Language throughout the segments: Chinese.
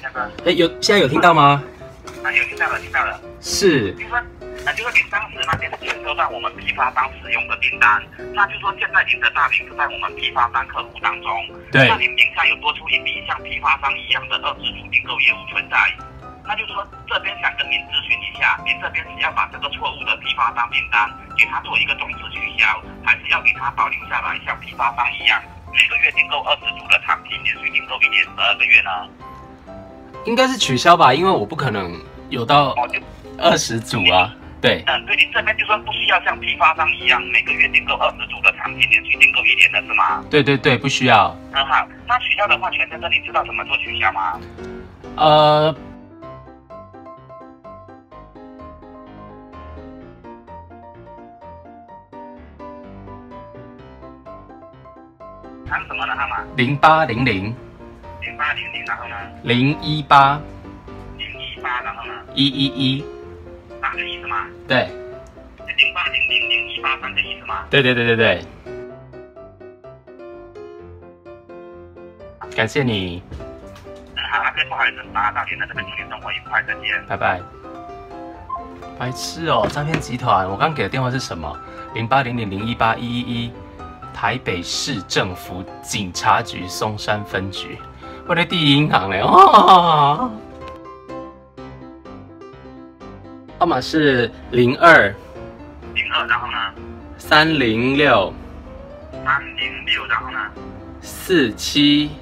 哎，现在有听到吗？ 啊，有听到了，听到了。 是。 就是您当时那边是签收到我们批发商使用的订单，那就说现在您的大名是在我们批发商客户当中。 对。 那您名下有多出一笔像批发商一样的二次组订购业务存在，那就是说这边想跟您咨询一下，您这边是要把这个错误的批发商订单给他做一个终止取消，还是要给他保留下来，像批发商一样每个月订购20组的产品，连续订购1年12个月呢？应该是取消吧，因为我不可能有到20组啊。对， 对，您这边就说不需要像批发商一样每个月订购20组的产品，连续订购1年的是吗？ 对，不需要。 好，那取消的话，全先生，你知道怎么做取消吗？看什么的号码 ？0800。 0800，然后呢 ？018。 018，然后呢 ？111。 3个1是吗？ 对。 08000183个1是吗？ 对。感谢你。 好，阿哥，不好意思，打扰您了，这边祝您生活愉快，再见。 拜拜。白痴哦，诈骗集团！我刚给的电话是什么？0800018111，台北市政府警察局松山分局。我的第一银行嘞，哦。号码是02， 然后呢 ？306， 然后呢 ？4728，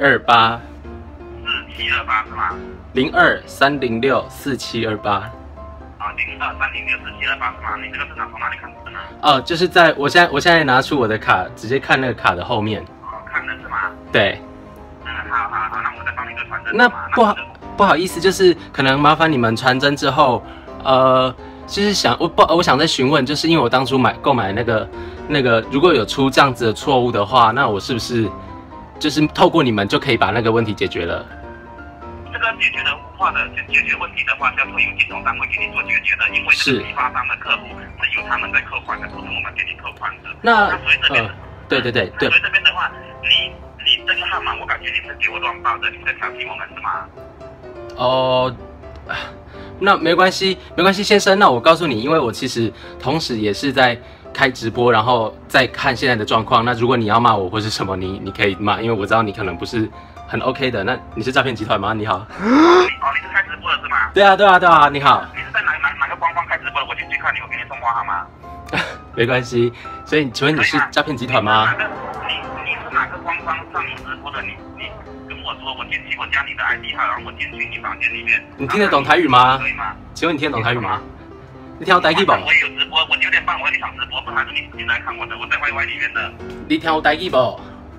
是吗 ？02-306-4728。 02-306-4728是吗？你这个是从哪里看的呢？ 就是在我现在拿出我的卡，直接看那个卡的后面。 看的是吗？ 对。 好，那我再帮你个传真。 那不好意思，就是可能麻烦你们传真之后。就是我想再询问，就是因为我当初购买那个，如果有出这样子的错误的话，那我是不是就是透过你们就可以把那个问题解决了？ 这个解决的话的解决问题的话，是要透由金融单位给你做解决的，因为这个批发商的客户是由他们在扣款的，不是我们给你扣款的。那所以这边对。 所以这边的话，你这个号码，我感觉你是给我乱报的，你在调戏我们是吗？ 那没关系，先生。那我告诉你，因为我其实同时也是在开直播，然后在看现在的状况。那如果你要骂我或是什么，你可以骂，因为我知道你可能不是很 OK 的。那你是诈骗集团吗？你好。 你是开直播的是吗？ 对啊，你好。 你是在哪个官方开直播的？我进去看你，我给你送货好吗？ 没关系。所以请问你是诈骗集团吗？ 你是哪个官方上直播的？你跟我说，我进去，我加你的 ID 号，然后我进去你房间里面。 你听得懂台语吗？ 可以吗？ 请问你听得懂台语吗？你听到台语不？ 我也有直播，我9点半我要去上直播，不还是你进来看我的？我在 YY 里面的。 你听有台语不？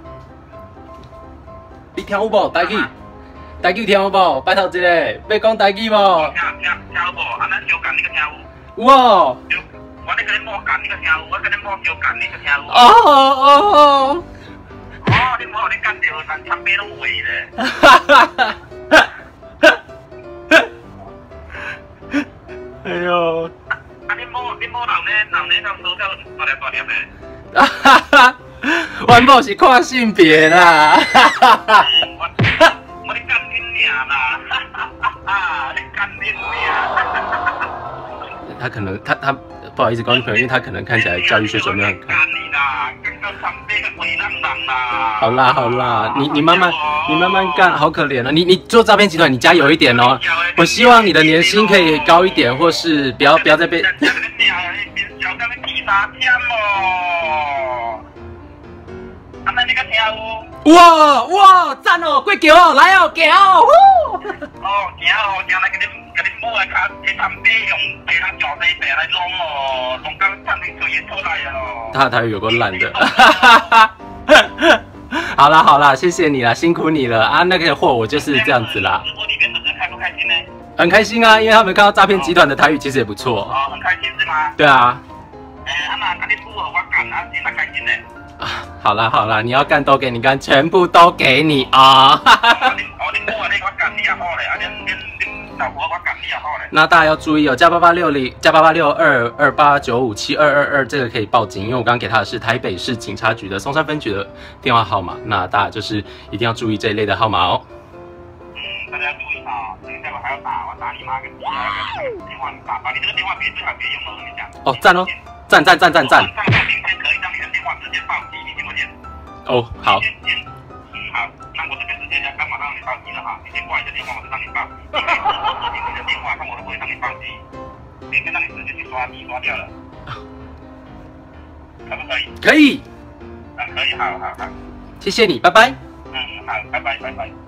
你听有不？台语？台语听有不？拜托一个，要讲台语不？听有不？啊，咱相共你个听有？ 有哦。 我咧跟你摸共你个听有，我跟你摸相共你个听有。 哦， 你摸你干掉，咱参边拢会咧。 哎呦！ 你摸人咧，当手表大粒的。 阮某是看性别啦。 我咧干你娘啦！你干你娘！ 他可能他不好意思，观众朋友，因为他可能看起来教育水准没有很高。好啦，你慢慢干，好可怜啊！你做诈骗集团，你加油一点哦！我希望你的年薪可以高一点，或是不要再被。哇，赞哦，过桥哦，来哦，行哦， 行来给你摸下卡，去探底用地人脚底地来弄哦，弄到探你嘴出来哦。他台语有够烂的。好啦，谢谢你啦，辛苦你了啊！那个货我就是这样子啦。 直播里面的人开不开心呢？ 很开心啊，因为他们看到诈骗集团的台语其实也不错。 很开心是吗？ 对啊。 那跟你符合我干啊，真的开心呢。 好啦，你要干都给你干，全部都给你啊！那大家要注意哦，+8860+886228957222这个可以报警，因为我刚刚给他的是台北市警察局的松山分局的电话号码，那大家就是一定要注意这一类的号码哦。 大家注意啊，等一下我还要打你妈跟你电话，你打你这个电话最好别用了，我跟你讲。 哦，赞哦，赞。 上明天可以让你的电话直接报机，你听我讲。 哦，好。 好，那我这边直接刚马上让你报机了哈，你先挂一下电话，我就让你报。你的电话，看我都不会让你报机，明天让你直接去刷机刷掉了，可不可以？ 可以。 可以，好， 谢谢你，拜拜。 好，拜拜。